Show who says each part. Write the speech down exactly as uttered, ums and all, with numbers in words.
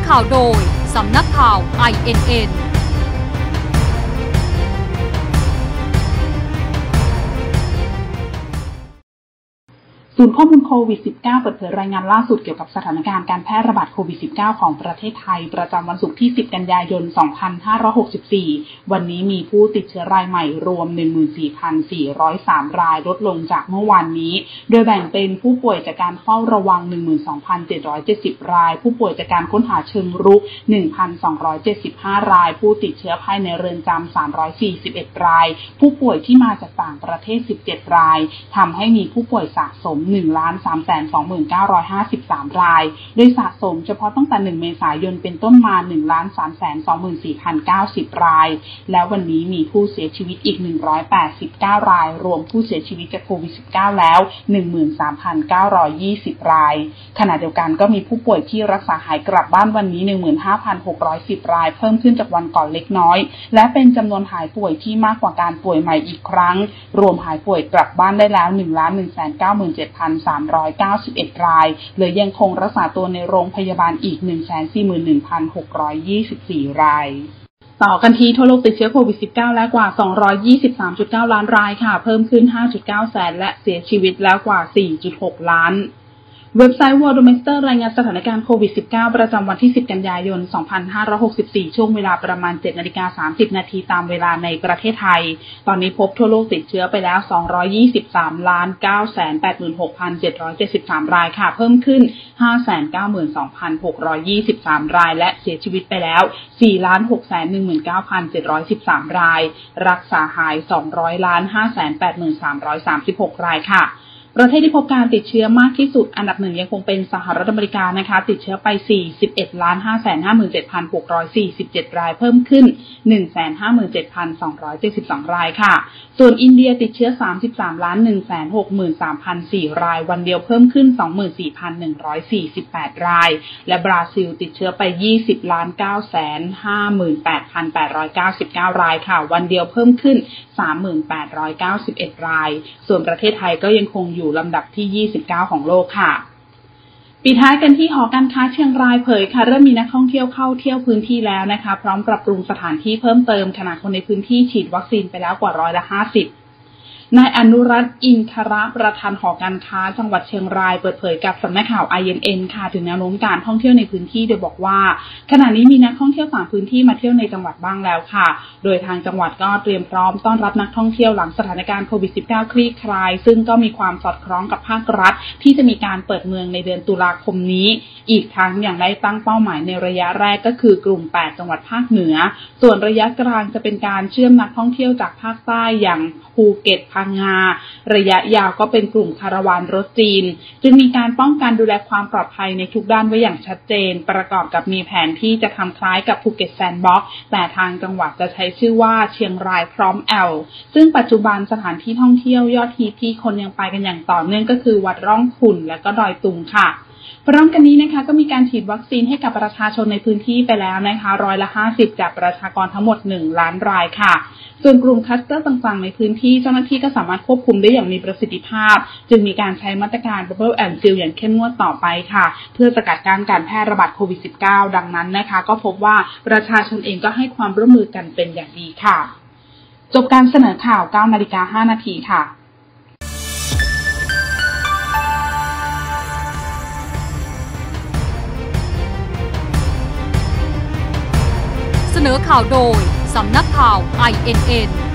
Speaker 1: ข่าวโดยสำนักข่าว ไอ เอ็น เอ็น
Speaker 2: ศูนย์ข้อมูลโควิด สิบเก้า เปิดเผยรายงานล่าสุดเกี่ยวกับสถานการณ์การแพร่ระบาดโควิด สิบเก้า ของประเทศไทยประจำวันศุกร์ที่ สิบ กันยายน สองพันห้าร้อยหกสิบสี่ วันนี้มีผู้ติดเชื้อรายใหม่รวม หนึ่งหมื่นสี่พันสี่ร้อยสาม รายลดลงจากเมื่อวานนี้โดยแบ่งเป็นผู้ป่วยจากการเฝ้าระวัง หนึ่งหมื่นสองพันเจ็ดร้อยเจ็ดสิบ รายผู้ป่วยจากการค้นหาเชิงรุก หนึ่งพันสองร้อยเจ็ดสิบห้า รายผู้ติดเชื้อภายในเรือนจำ สามร้อยสี่สิบเอ็ด รายผู้ป่วยที่มาจากต่างประเทศ สิบเจ็ด รายทำให้มีผู้ป่วยสะสม หนึ่งล้านสามแสนสองหมื่นเก้าร้อยห้าสิบสาม รายโดยสะสมเฉพาะตั้งแต่หนึ่งเมษายนเป็นต้นมา หนึ่งล้านสามแสนสองหมื่นสี่พันเก้าสิบ รายและวันนี้มีผู้เสียชีวิตอีกหนึ่งร้อยแปดสิบเก้ารายรวมผู้เสียชีวิตจากโควิด สิบเก้า แล้ว หนึ่งหมื่นสามพันเก้าร้อยยี่สิบ รายขณะเดียวกันก็มีผู้ป่วยที่รักษาหายกลับบ้านวันนี้ หนึ่งหมื่นห้าพันหกร้อยสิบ รายเพิ่มขึ้นจากวันก่อนเล็กน้อยและเป็นจำนวนหายป่วยที่มากกว่าการป่วยใหม่อีกครั้งรวมหายป่วยกลับบ้านได้แล้ว หนึ่งล้านหนึ่งแสนเก้าหมื่นเจ็ดพันสามร้อยเก้าสิบเอ็ด รายเหลือยังคงรักษาตัวในโรงพยาบาลอีก หนึ่งแสนสี่หมื่นหนึ่งพันหกร้อยยี่สิบสี่ รายต่อกันที่ทั่วโลกติดเชื้อโควิด สิบเก้า แล้วกว่า สองร้อยยี่สิบสามจุดเก้า ล้านรายค่ะเพิ่มขึ้น ห้าจุดเก้า แสนและเสียชีวิตแล้วกว่า สี่จุดหก ล้านเว็บไซต์ Worldometer รายงานสถานการณ์โควิด สิบเก้า ประจำวันที่ สิบ กันยายน สองพันห้าร้อยหกสิบสี่ ช่วงเวลาประมาณ เจ็ดนาฬิกาสามสิบ นาทีตามเวลาในประเทศไทยตอนนี้พบทั่วโลกติดเชื้อไปแล้ว สองร้อยยี่สิบสามล้านเก้าแสนแปดหมื่นหกพันเจ็ดร้อยเจ็ดสิบสาม รายค่ะเพิ่มขึ้น ห้าแสนเก้าหมื่นสองพันหกร้อยยี่สิบสาม รายและเสียชีวิตไปแล้ว สี่ล้านหกแสนหนึ่งหมื่นเก้าพันเจ็ดร้อยสิบสาม รายรักษาหาย สองร้อยล้านห้าแสนแปดหมื่นสามร้อยสามสิบหก รายค่ะประเทศที่พบการติดเชื้อมากที่สุดอันดับหนึ่งยังคงเป็นสหรัฐอเมริกานะคะติดเชื้อไป สี่สิบเอ็ดล้านห้าแสนห้าหมื่นเจ็ดพันหกร้อยสี่สิบเจ็ด รายเพิ่มขึ้น หนึ่งแสนห้าหมื่นเจ็ดพันสองร้อยเจ็ดสิบสอง รายค่ะส่วนอินเดียติดเชื้อ สามสิบสามล้านหนึ่งแสนหกหมื่นสามพันสี่ รายวันเดียวเพิ่มขึ้น สองหมื่นสี่พันหนึ่งร้อยสี่สิบแปด รายและบราซิลติดเชื้อไป ยี่สิบล้านเก้าแสนห้าหมื่นแปดพันแปดร้อยเก้าสิบเก้า รายค่ะวันเดียวเพิ่มขึ้น สามหมื่นแปดร้อยเก้าสิบเอ็ด รายส่วนประเทศไทยก็ยังคงอยู่ลำดับที่ยี่สิบเก้าของโลกค่ะปิดท้ายกันที่หอการค้าเชียงรายเผยค่ะเริ่มมีนักท่องเที่ยวเข้าเที่ยวพื้นที่แล้วนะคะพร้อมปรับปรุงสถานที่เพิ่มเติมขณะคนในพื้นที่ฉีดวัคซีนไปแล้วกว่าร้อยละห้าสิบนายอนุรัตน์อินทระประธานหอการค้าจังหวัดเชียงรายเปิดเผยกับสำนักข่าว ไอ เอ็น เอ็น ค่ะถึงแนวโน้มการท่องเที่ยวในพื้นที่โดยบอกว่าขณะนี้มีนักท่องเที่ยวต่างพื้นที่มาเที่ยวในจังหวัดบ้างแล้วค่ะโดยทางจังหวัดก็เตรียมพร้อมต้อนรับนักท่องเที่ยวหลังสถานการณ์โควิด สิบเก้า คลี่คลายซึ่งก็มีความสอดคล้องกับภาครัฐที่จะมีการเปิดเมืองในเดือนตุลาคมนี้อีกทั้งยังได้ตั้งเป้าหมายในระยะแรกก็คือกลุ่มแปดจังหวัดภาคเหนือส่วนระยะกลางจะเป็นการเชื่อมนักท่องเที่ยวจากภาคใต้อย่างภูเก็ตพังงาระยะยาวก็เป็นกลุ่มคาราวานรถจีนจึงมีการป้องกันดูแลความปลอดภัยในทุกด้านไว้อย่างชัดเจนประกอบกับมีแผนที่จะทำคล้ายกับภูเก็ตแซนด์บ็อกซ์แต่ทางจังหวัดจะใช้ชื่อว่าเชียงรายพร้อมแอลซึ่งปัจจุบันสถานที่ท่องเที่ยวยอดฮิตที่คนยังไปกันอย่างต่อเนื่องก็คือวัดร่องขุ่นและก็ดอยตุงค่ะพร้อมกันนี้นะคะก็มีการฉีดวัคซีนให้กับประชาชนในพื้นที่ไปแล้วนะคะร้อยละห้าสิบจากประชากรทั้งหมดหนึ่งล้านรายค่ะส่วนกลุ่มคลัสเตอร์ต่างๆในพื้นที่เจ้าหน้าที่ก็สามารถควบคุมได้อย่างมีประสิทธิภาพจึงมีการใช้มาตรการ Bubble and Seal อย่างเข้มงวดต่อไปค่ะเพื่อสกัดกั้นการแพร่ระบาดโควิด สิบเก้า ดังนั้นนะคะก็พบว่าประชาชนเองก็ให้ความร่วมมือกันเป็นอย่างดีค่ะจบการเสนอข่าว เก้านาฬิกาห้านาทีค่ะ
Speaker 1: เสนอข่าวโดยสำนักข่าว ไอ เอ็น เอ็น